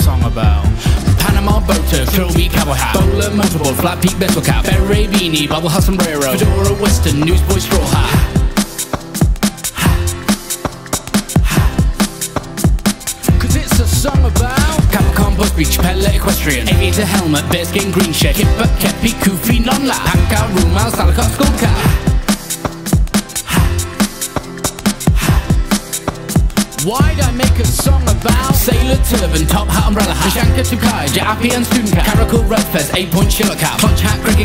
song about? Panama boater, Trilby cowboy hat, bowler, motorboard, flat peak bezel cap, beret beanie, bubble hat sombrero, fedora western, newsboy straw hat. Cause it's a song about Capricorn, Buzz Beach, Pellet, Equestrian, aviator helmet, bearskin, green shed, kipper, kepi, kufi, non-lap, pancow, room mouse, salacot, skull cap. Why'd I make a song about sailor, turban, top hat, umbrella hat, Shanka, Tukai, Ja'api and student cap, Caracal, Red Fez, 8-point chiller cap, punch hat, cricket